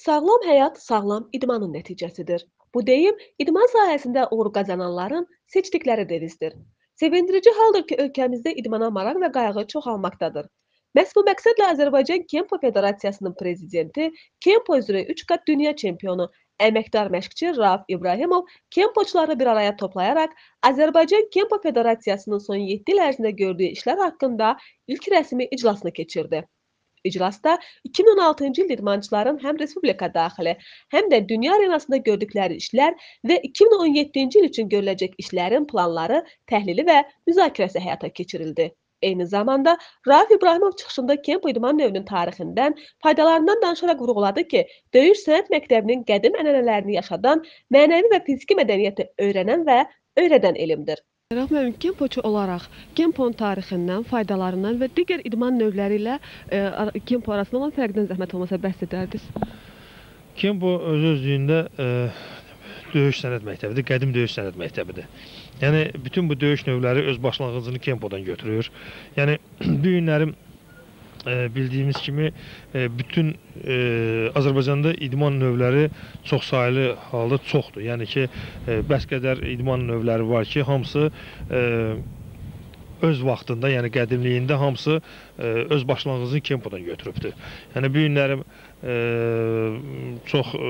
Sağlam həyat sağlam idmanın nəticəsidir. Bu deyim, idman sahəsində uğur qazananların seçdikləri devizdir. Sevindirici haldır ki, ölkəmizdə idmana maraq və qayğı çoxalmaqdadır. Məhz bu məqsədlə Azərbaycan Kempo Federasiyasının prezidenti, Kempo üzrə 3 qat dünya çempionu, əməkdar məşqçi Rauf İbrahimov kempoçuları bir araya toplayaraq Azərbaycan Kempo Federasiyasının son 7 il ərzində gördüyü işlər haqqında ilk rəsmi iclasını keçirdi. İclasda 2016-cı ildə idmançıların həm respublika daxili, həm də dünya arenasında gördükləri işlər və 2017-ci il üçün görüləcək işlərin planları, təhlili və müzakirəsi həyata keçirildi. Eyni zamanda Rauf İbrahimov çıxışında Kempo idman növünün tarixindən, faydalarından danışaraq vurğuladı ki, döyüş sənət məktəbinin qədim ənənələrini yaşadan, mənəvi və fiziki mədəniyyəti öyrənən və öyrədən elmdir. Rauf müəllim, kempoçu olaraq Kemponun tarixindən, faydalarından və digər idman növləri ilə Kempo arasında olan fərqdən zəhmət olmasa bəhs edərdiniz. Kempo öz-özlüyündə döyüş sənət məktəbidir, qədim döyüş sənət məktəbidir. Yəni, bütün bu döyüş növləri öz başlanğıcını Kempodan götürür. Yəni, bu günlərim bildiyimiz kimi bütün Azərbaycanda idman növləri çoxsaylı halda çoxdur. Yəni ki, bəs qədər idman növləri var ki, hamısı öz vaxtında, yəni qədimliyində hamısı öz başlanğıcını Kempodan götürübdür. Yəni bu günlərim çox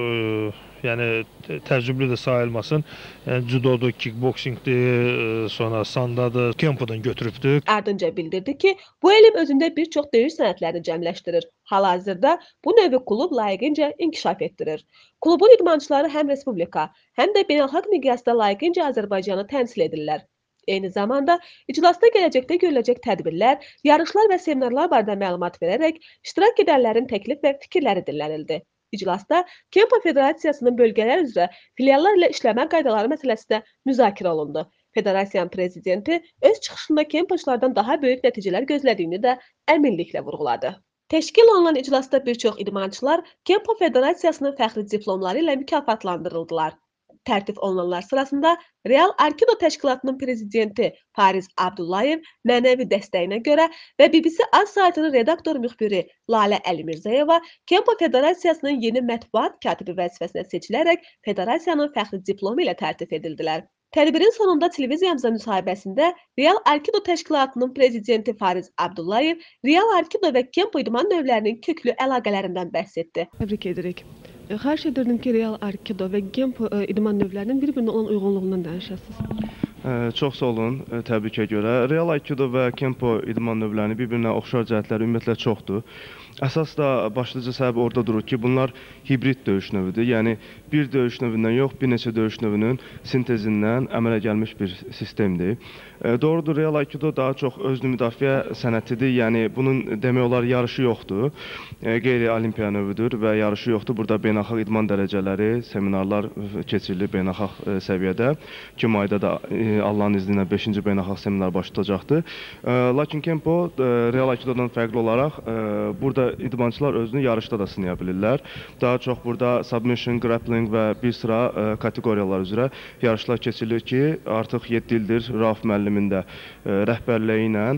təcrübəli də sayılmasın. Yəni judodur, kickboksingdir, sonra sandadır, Kempodan götürübdür. Ardınca bildirdi ki, bu elm özündə bir çox döyüş sənətlərini cəmləşdirir. Hal-hazırda bu növü klub layiqincə inkişaf etdirir. Klubun idmançıları həm respublika, həm də beynəlxalq miqyasda layiqincə Azərbaycanı təmsil edirlər. Eyni zamanda iclasda gələcəkdə görüləcək tədbirlər, yarışlar və seminarlar barədə məlumat verərək iştirak edənlərin təklif və fikirləri dinlənildi. İclasda Kempo Federasiyasının bölgələr üzrə filiallar ilə işləmə qaydaları məsələsi də müzakirə olundu. Federasiyanın prezidenti öz çıxışında kempoçulardan daha böyük nəticələr gözlədiyini də əminliklə vurğuladı. Təşkil olunan iclasda bir çox idmançılar Kempo Federasiyasının fəxri diplomları ilə mükafatlandırıldılar. Tərtib olunanlar sırasında Real Arkido təşkilatının prezidenti Fariz Abdullayev mənəvi dəstəyinə görə və BBC Az saytının redaktor müxbiri Lalə Əlimirzəyeva Kempo Federasiyasının yeni mətbuat katibi vəzifəsinə seçilərək Federasiyanın fəxri diplomu ilə tərtib edildilər. Tədbirin sonunda televiziyamıza müsahibəsində Real Arkido təşkilatının prezidenti Fariz Abdullayev Real Arkido və Kempo idman növlərinin köklü əlaqələrindən bəhs etdi. Təbrik edirik. Xahiş edirdim ki, Real Arkido və Kempo idman növlərinin bir-birinə olan uyğunluğundan danışasınız. Çox sağ olun təbrikə görə. Real Aikido və Kempo idman növlərinin bir-birinə oxşar cəhətləri ümumiyyətlə çoxdur. Əsas da başlıca səbəb orada durur ki, bunlar hibrid döyüş növüdür. Yəni bir döyüş növündən yox, bir neçə döyüş növünün sintezindən əmələ gəlmiş bir sistemdir. Doğrudur, Real Aikido daha çox özünü müdafiə sənətidir. Yəni bunun demək olar yarışı yoxdur. Qeyri-olimpiya növüdür və yarışı yoxdur. Burada beynəlxalq idman dərəcələri, seminarlar keçirilir beynəlxalq səviyyədə. 2 ayda da Allahın izni ilə 5-ci beynəlxalq seminar başlayacaqdır. Lakin Kempo Real Aikidodan fərqli olaraq burada idmançılar özünü yarışda da sınaya bilirlər. Daha çox burada submission, grappling və bir sıra kateqoriyalar üzrə yarışlar keçirilir ki, artıq 7 ildir Rauf müəllimin də rəhbərliyi ilə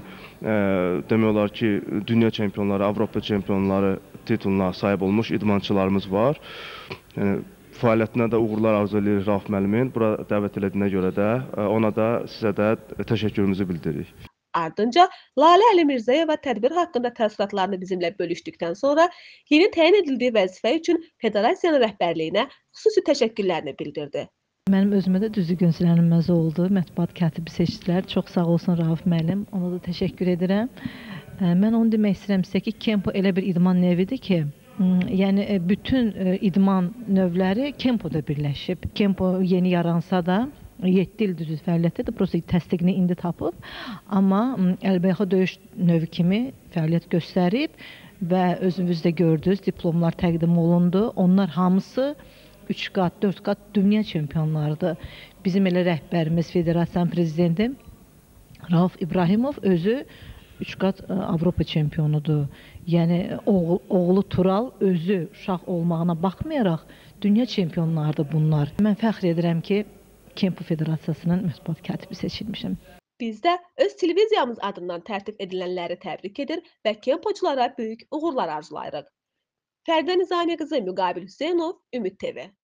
demək olar ki, dünya çempionları, Avropa çempionları tituluna sahib olmuş idmançılarımız var. Fəaliyyətinə də uğurlar arzu edirik Rauf müəllimin. Bura dəvət elədiyinə görə də ona da sizə də təşəkkürümüzü bildiririk. Ardınca Lalə Əlimirzəyeva tədbir haqqında təəssüratlarını bizimlə bölüşdükdən sonra yeni təyin edildiyi vəzifə üçün Federasiyanın rəhbərliyinə xüsusi təşəkkürlərini bildirdi. Mənim özümə də düzü gözlənilməz oldu. Mətbuat katibi seçdilər. Çox sağ olsun Rauf müəllim. Ona da təşəkkür edirəm. Mən onu demək istəyirəm sizə ki, Kempo elə bir idman növüdür ki, yəni bütün idman növləri Kempoda birləşib. Kempo yeni yaransa da 7 ildir fəaliyyətdədir, prosta təsdiqini indi tapıb. Amma əlbəyaxa döyüş növü kimi fəaliyyət göstərib və özünüz də gördünüz, diplomlar təqdim olundu. Onlar hamısı 3 qat, 4 qat dünya çempionlarıdır. Bizim elə rəhbərimiz, federasiyanın prezidenti Rauf İbrahimov özü 3 qat Avropa çempionudur. Yəni oğlu Tural özü uşaq olmağına baxmayaraq dünya çempionlarıdır bunlar. Mən fəxr edirəm ki, Kempo Federasiyasının mətbuat katibi seçilmişəm. Biz də öz televiziyamız adından tərtib edilənləri təbrik edir və kempoçulara böyük uğurlar arzulayırıq. Fərdə Nizami qızı, Müqabil Hüseynov, Ümid TV.